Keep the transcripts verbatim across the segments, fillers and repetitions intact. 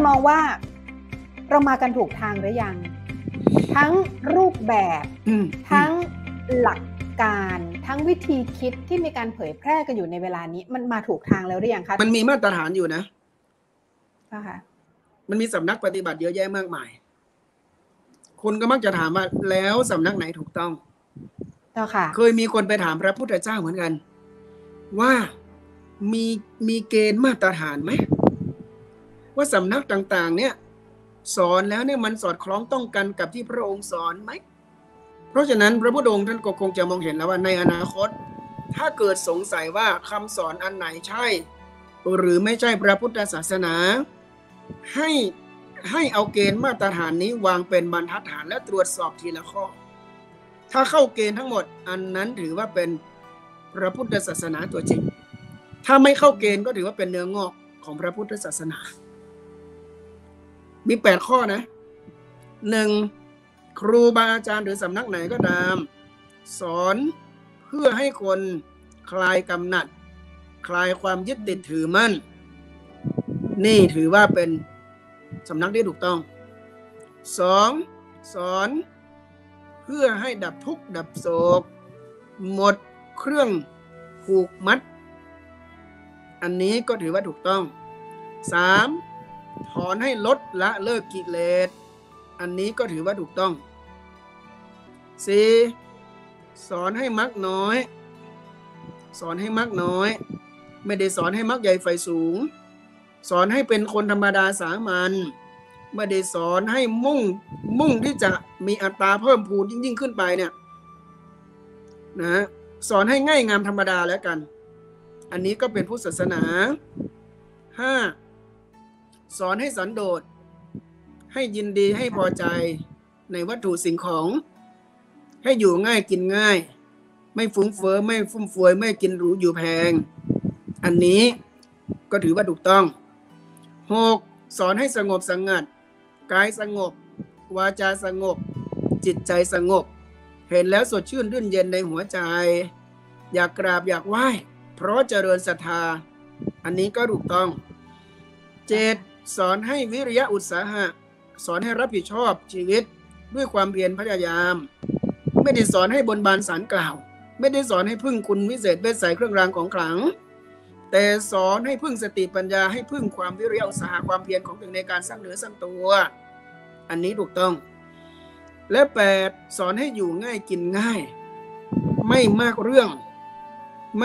มองว่าเรามากันถูกทางหรือยังทั้งรูปแบบทั้งหลักการทั้งวิธีคิดที่มีการเผยแพร่กันอยู่ในเวลานี้มันมาถูกทางแล้วหรือยังคะมันมีมาตรฐานอยู่นะค่ะมันมีสำนักปฏิบัติเยอะแยะมากมายคนก็มักจะถามว่าแล้วสำนักไหนถูกต้องเคยมีคนไปถามพระพุทธเจ้าเหมือนกันว่ามีมีเกณฑ์มาตรฐานไหมว่าสำนักต่างๆเนี่ยสอนแล้วเนี่ยมันสอดคล้องต้องกันกับที่พระองค์สอนไหมเพราะฉะนั้นพระพุทธองค์ท่านก็คงจะมองเห็นแล้วว่าในอนาคตถ้าเกิดสงสัยว่าคำสอนอันไหนใช่หรือไม่ใช่พระพุทธศาสนาให้ให้เอาเกณฑ์มาตรฐานนี้วางเป็นบรรทัดฐานและตรวจสอบทีละข้อถ้าเข้าเกณฑ์ทั้งหมดอันนั้นถือว่าเป็นพระพุทธศาสนาตัวจริงถ้าไม่เข้าเกณฑ์ก็ถือว่าเป็นเนื้องอกของพระพุทธศาสนามีแปดข้อนะหนึ่งครูบาอาจารย์หรือสำนักไหนก็ตามสอนเพื่อให้คนคลายกำหนัดคลายความยึดติดถือมั่นนี่ถือว่าเป็นสำนักที่ถูกต้องสองสอนเพื่อให้ดับทุกข์ดับโศกหมดเครื่องผูกมัดอันนี้ก็ถือว่าถูกต้องสามถอนให้ลดละเลิกกิเลสอันนี้ก็ถือว่าถูกต้องสี่สอนให้มักน้อยสอนให้มักน้อยไม่ได้สอนให้มักใหญ่ไฟสูงสอนให้เป็นคนธรรมดาสามัญไม่ได้สอนให้มุ่งมุ่งที่จะมีอัตราเพิ่มพูนยิ่งยิ่งขึ้นไปเนี่ยนะสอนให้ง่ายงามธรรมดาแล้วกันอันนี้ก็เป็นพุทธศาสนาห้าสอนให้สันโดษให้ยินดีให้พอใจในวัตถุสิ่งของให้อยู่ง่ายกินง่ายไม่ฟุ้งเฟ้อไม่ฟุ่มเฟือยไม่กินหรูอยู่แพงอันนี้ก็ถือว่าถูกต้องหกสอนให้สงบสงัดกายสงบวาจาสงบจิตใจสงบเห็นแล้วสดชื่นรื่นเย็นในหัวใจอยากกราบอยากไหว้เพราะเจริญศรัทธาอันนี้ก็ถูกต้องเจ็ดสอนให้วิริยะอุตสาหะสอนให้รับผิดชอบชีวิตด้วยความเพียรพยายามไม่ได้สอนให้บนบานสารกล่าวไม่ได้สอนให้พึ่งคุณวิเศษเวชใสเครื่องรางของขลังแต่สอนให้พึ่งสติปัญญาให้พึ่งความวิริยะอุตสาหะความเพียรของตนในการสร้างเนื้อสร้างตัวอันนี้ถูกต้องและแปดสอนให้อยู่ง่ายกินง่ายไม่มากเรื่องไม่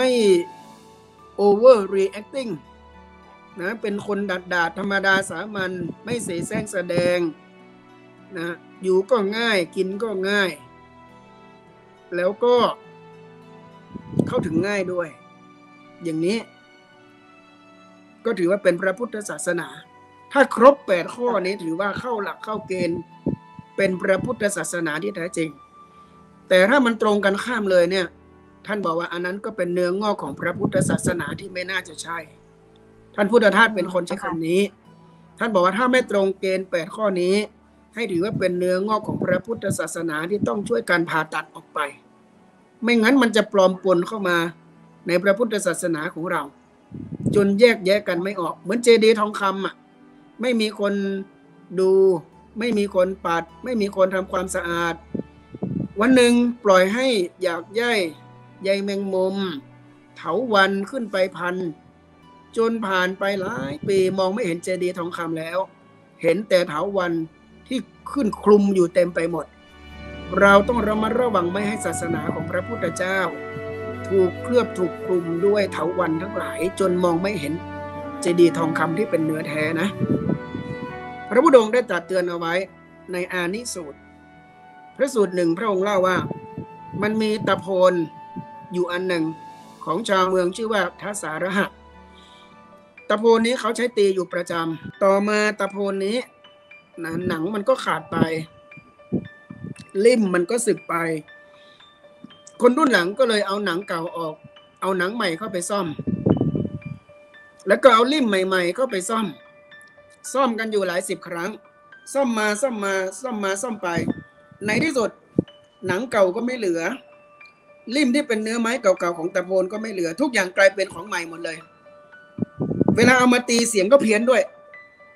over reacting นะเป็นคนดัดดาดธรรมดาสามัญไม่เสแสร้งแสดงนะอยู่ก็ง่ายกินก็ง่ายแล้วก็เข้าถึงง่ายด้วยอย่างนี้ก็ถือว่าเป็นพระพุทธศาสนาถ้าครบแปดข้อนี้ถือว่าเข้าหลักเข้าเกณฑ์เป็นพระพุทธศาสนาที่แท้จริงแต่ถ้ามันตรงกันข้ามเลยเนี่ยท่านบอกว่าอันนั้นก็เป็นเนื้องอกของพระพุทธศาสนาที่ไม่น่าจะใช่ท่านพุทธทาสเป็นคนใช้คำนี้ท่านบอกว่าถ้าไม่ตรงเกณฑ์แปดข้อนี้ให้ถือว่าเป็นเนื้องอกของพระพุทธศาสนาที่ต้องช่วยการผ่าตัดออกไปไม่งั้นมันจะปลอมปนเข้ามาในพระพุทธศาสนาของเราจนแยกแยะกันไม่ออกเหมือนเจดีย์ทองคำอ่ะไม่มีคนดูไม่มีคนปัดไม่มีคนทำความสะอาดวันหนึ่งปล่อยให้อยากใยใยแมงมุมเถาวัลย์ขึ้นไปพันจนผ่านไปหลายปีมองไม่เห็นเจดีย์ทองคำแล้วเห็นแต่เถาวัลย์ที่ขึ้นคลุมอยู่เต็มไปหมดเราต้องระมัดระวังไม่ให้ศาสนาของพระพุทธเจ้าถูกเคลือบถูกคลุมด้วยเถาวัลย์ทั้งหลายจนมองไม่เห็นเจดีย์ทองคำที่เป็นเนื้อแท้นะพระพุทธองค์ได้ตรัสเตือนเอาไว้ในอานิสูตรพระสูตรหนึ่งพระองค์เล่าว่ามันมีตะโพนอยู่อันหนึ่งของชาวเมืองชื่อว่าทัสสาระหะตะโพนนี้เขาใช้ตีอยู่ประจำต่อมาตะโพนนี้หนังมันก็ขาดไปลิ่มมันก็สึกไปคนรุ่นหลังก็เลยเอาหนังเก่าออกเอาหนังใหม่เข้าไปซ่อมแล้วก็เอาลิ่มใหม่ๆเข้าไปซ่อมซ่อมกันอยู่หลายสิบครั้งซ่อมมาซ่อมมาซ่อมมาซ่อมไปในที่สุดหนังเก่าก็ไม่เหลือลิ่มที่เป็นเนื้อไม้เก่าๆของตะโพนก็ไม่เหลือทุกอย่างกลายเป็นของใหม่หมดเลยเวลาเอามาตีเสียงก็เพี้ยนด้วย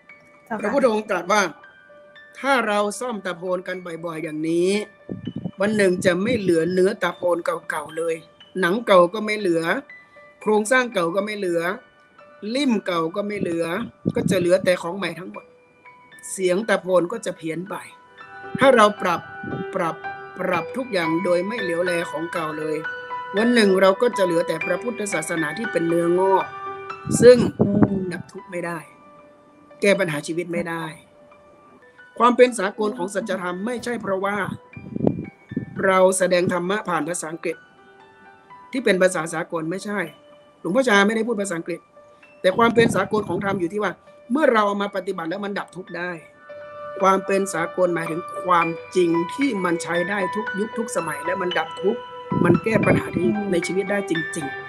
พระพุทธองค์ตรัสว่าถ้าเราซ่อมตะโพนกันบ่อยๆอย่างนี้วันหนึ่งจะไม่เหลือเนื้อตะโพนเก่าๆเลยหนังเก่าก็ไม่เหลือโครงสร้างเก่าก็ไม่เหลือลิ่มเก่าก็ไม่เหลือก็จะเหลือแต่ของใหม่ทั้งหมดเสียงตะโพนก็จะเพี้ยนไปถ้าเราปรับปรับปรับทุกอย่างโดยไม่เหลียวแลของเก่าเลยวันหนึ่งเราก็จะเหลือแต่พระพุทธศาสนาที่เป็นเนื้องอกซึ่งดับทุกข์ไม่ได้แก้ปัญหาชีวิตไม่ได้ความเป็นสากลของสัจธรรมไม่ใช่เพราะว่าเราแสดงธรรมะผ่านภาษาอังกฤษที่เป็นภาษาสากลไม่ใช่หลวงพ่อชาไม่ได้พูดภาษาอังกฤษแต่ความเป็นสากลของธรรมอยู่ที่ว่าเมื่อเราเอามาปฏิบัติแล้วมันดับทุกข์ได้ความเป็นสากลหมายถึงความจริงที่มันใช้ได้ทุกยุคทุกสมัยและมันดับทุกข์มันแก้ปัญหาที่ในชีวิตได้จริงๆ